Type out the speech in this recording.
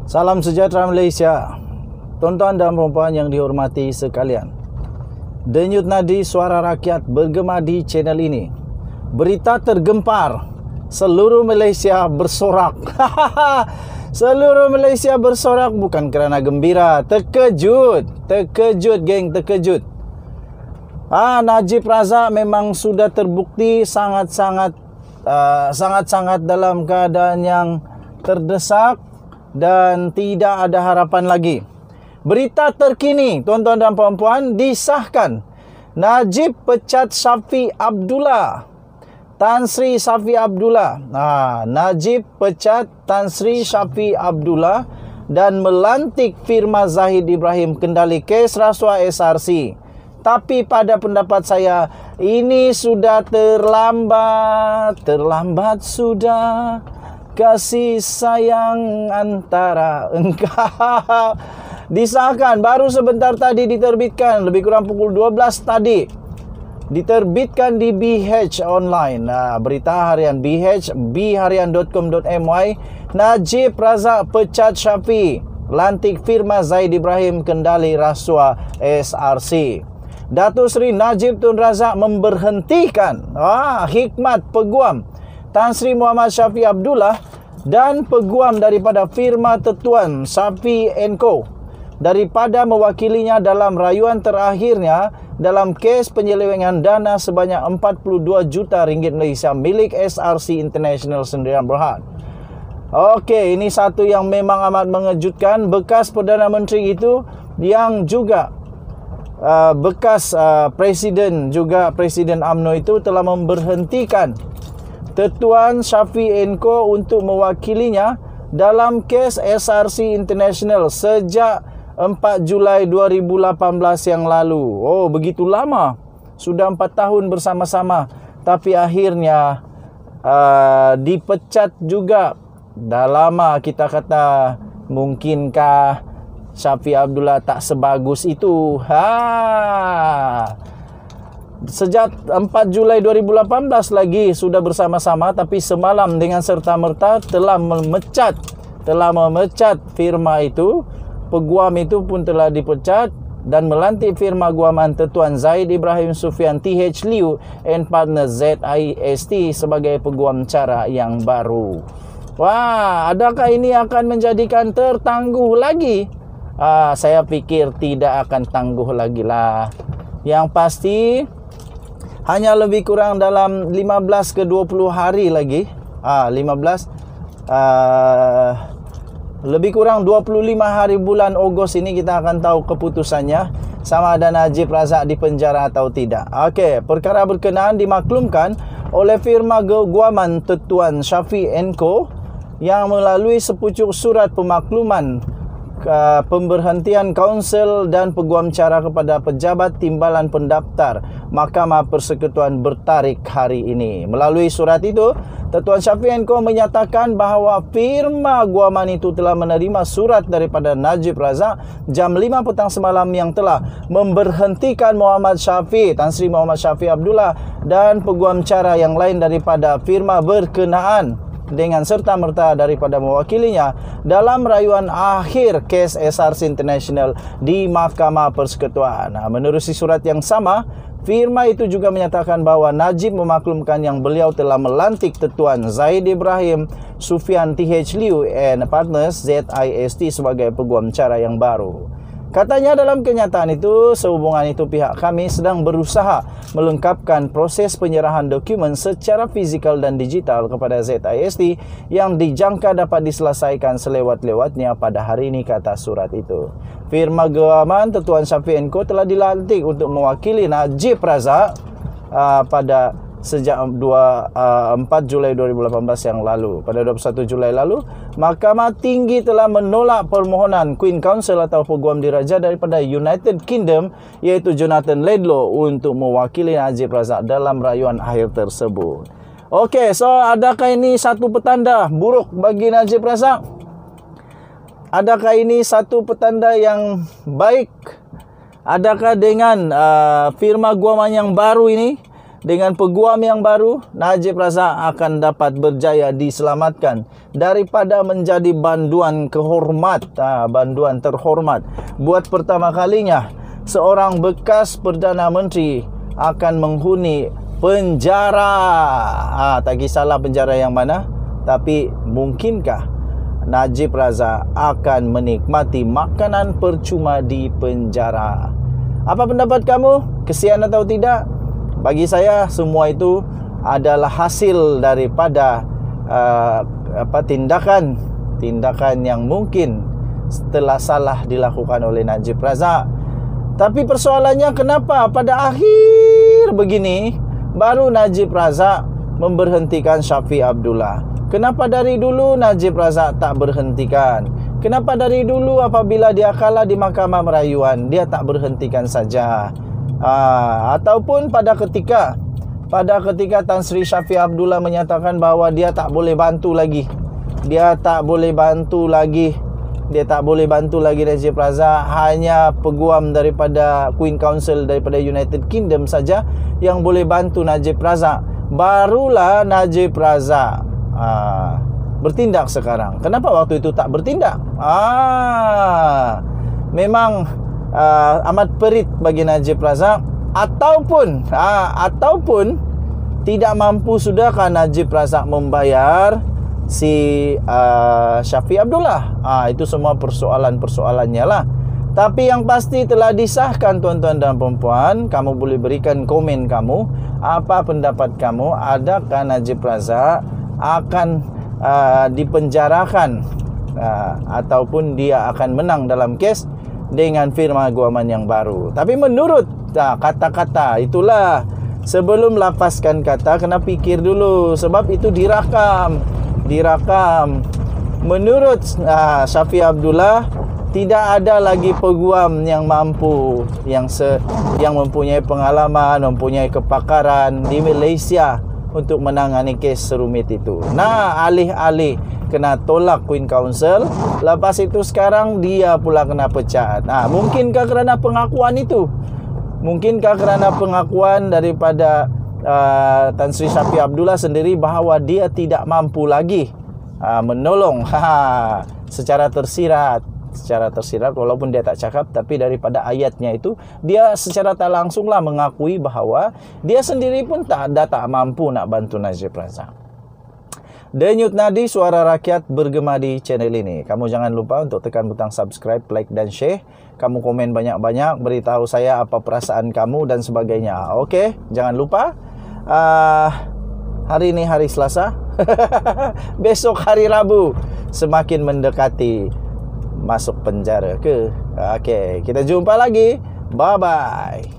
Salam sejahtera Malaysia. Tuan-tuan dan puan yang dihormati sekalian, denyut nadi suara rakyat bergema di channel ini. Berita tergempar, seluruh Malaysia bersorak. Seluruh Malaysia bersorak bukan kerana gembira, terkejut geng, terkejut. Najib Razak memang sudah terbukti sangat-sangat dalam keadaan yang terdesak dan tidak ada harapan lagi. Berita terkini, tuan-tuan dan puan-puan, disahkan Najib pecat Shafie Abdullah. Tan Sri Shafie Abdullah. Najib pecat Tan Sri Shafie Abdullah dan melantik firma Zahid Ibrahim kendali kes rasuah SRC. Tapi pada pendapat saya, ini sudah terlambat sudah. Kasih sayang antara engkau. Disahkan baru sebentar tadi diterbitkan, lebih kurang pukul 12 tadi. Diterbitkan di BH Online. Berita harian BH, bharian.com.my. Najib Razak pecat Shafie, lantik firma Zahid Ibrahim kendali rasuah SRC. Datuk Seri Najib Tun Razak memberhentikan hikmat peguam Tan Sri Muhammad Shafie Abdullah dan peguam daripada firma Tetuan Shafie & Co daripada mewakilinya dalam rayuan terakhirnya dalam kes penyelewengan dana sebanyak 42 juta ringgit Malaysia milik SRC International Sdn Bhd. Okey, ini satu yang memang amat mengejutkan. Bekas Perdana Menteri itu yang juga bekas Presiden UMNO itu telah memberhentikan Tetuan Shafie & Co untuk mewakilinya dalam kes SRC International sejak 4 Julai 2018 yang lalu. Oh, begitu lama. Sudah 4 tahun bersama-sama. Tapi akhirnya dipecat juga. Dah lama kita kata, mungkinkah Shafie Abdullah tak sebagus itu? Sejak 4 Julai 2018 lagi sudah bersama-sama, tapi semalam dengan serta-merta telah memecat firma itu. Peguam itu pun telah dipecat dan melantik firma guaman Tetuan Zahid Ibrahim Sufian TH Liu and Partner ZIST sebagai peguam cara yang baru. Wah, adakah ini akan menjadikan tertangguh lagi? Saya pikir tidak akan tangguh lagi lah. Yang pasti hanya lebih kurang dalam 15 ke 20 hari lagi. Lebih kurang 25 hari bulan Ogos ini kita akan tahu keputusannya, sama ada Najib Razak di penjara atau tidak. Okey, perkara berkenaan dimaklumkan oleh firma guaman Tetuan Shafie & Co yang melalui sepucuk surat pemakluman pemberhentian kaunsil dan peguam cara kepada pejabat timbalan pendaftar Mahkamah Persekutuan bertarik hari ini. Melalui surat itu, Tetuan Shafie & Co menyatakan bahawa firma guaman itu telah menerima surat daripada Najib Razak jam 5 petang semalam yang telah memberhentikan Tan Sri Muhammad Shafie Abdullah dan peguam cara yang lain daripada firma berkenaan dengan serta-merta daripada mewakilinya dalam rayuan akhir kes SRC International di Mahkamah Persekutuan. Menerusi surat yang sama, firma itu juga menyatakan bahawa Najib memaklumkan yang beliau telah melantik Tetuan Zahid Ibrahim Sufian TH Liu and Partners ZIST sebagai peguam cara yang baru. Katanya dalam kenyataan itu, sehubungan itu pihak kami sedang berusaha melengkapkan proses penyerahan dokumen secara fizikal dan digital kepada ZIST yang dijangka dapat diselesaikan selewat-lewatnya pada hari ini, kata surat itu. Firma guaman Tetuan Shafie & Co telah dilantik untuk mewakili Najib Razak pada sejak 4 Julai 2018 yang lalu. Pada 21 Julai lalu, Mahkamah Tinggi telah menolak permohonan Queen Counsel atau peguam diraja daripada United Kingdom, iaitu Jonathan Laidlaw, untuk mewakili Najib Razak dalam rayuan akhir tersebut. Okey, so adakah ini satu petanda buruk bagi Najib Razak? Adakah ini satu petanda yang baik? Adakah dengan firma guaman yang baru ini dengan peguam yang baru, Najib Razak akan dapat berjaya diselamatkan daripada menjadi banduan banduan terhormat. Buat pertama kalinya, seorang bekas Perdana Menteri akan menghuni penjara. Tak kisahlah penjara yang mana, tapi mungkinkah Najib Razak akan menikmati makanan percuma di penjara? Apa pendapat kamu? Kesian atau tidak? Bagi saya semua itu adalah hasil daripada tindakan yang mungkin telah salah dilakukan oleh Najib Razak. Tapi persoalannya, kenapa pada akhir begini baru Najib Razak memberhentikan Shafie Abdullah? Kenapa dari dulu Najib Razak tak berhentikan? Kenapa dari dulu apabila dia kalah di Mahkamah Merayuan dia tak berhentikan saja? Ataupun pada ketika Tan Sri Shafie Abdullah menyatakan bahawa dia tak boleh bantu lagi. Dia tak boleh bantu lagi Najib Razak. Hanya peguam daripada Queen Council daripada United Kingdom saja yang boleh bantu Najib Razak. Barulah Najib Razak bertindak sekarang. Kenapa waktu itu tak bertindak? Memang amat perit bagi Najib Razak. Ataupun tidak mampu sudahkah Najib Razak membayar si Shafie Abdullah? Itu semua persoalannya lah. Tapi yang pasti telah disahkan, tuan-tuan dan puan-puan. Kamu boleh berikan komen kamu. Apa pendapat kamu? Adakah Najib Razak akan dipenjarakan ataupun dia akan menang dalam kes dengan firma guaman yang baru? Tapi menurut kata-kata itulah, sebelum lapaskan kata kena fikir dulu, sebab itu dirakam. Menurut Shafie Abdullah, tidak ada lagi peguam yang mampu, yang mempunyai pengalaman, mempunyai kepakaran di Malaysia untuk menangani kes serumit itu. Alih-alih kena tolak Queen Council, lepas itu sekarang dia pula kena pecat. Mungkinkah kerana pengakuan itu? Mungkinkah kerana pengakuan daripada Tan Sri Shafie Abdullah sendiri bahawa dia tidak mampu lagi menolong secara tersirat, walaupun dia tak cakap, tapi daripada ayatnya itu dia secara tak langsunglah mengakui bahawa dia sendiri pun tak mampu nak bantu Najib Razak. Denyut nadi suara rakyat bergema di channel ini. Kamu jangan lupa untuk tekan butang subscribe, like dan share. Kamu komen banyak-banyak, beritahu saya apa perasaan kamu dan sebagainya. Okey, jangan lupa hari ini hari Selasa. Besok hari Rabu, semakin mendekati masuk penjara ke? Okey, kita jumpa lagi. Bye bye.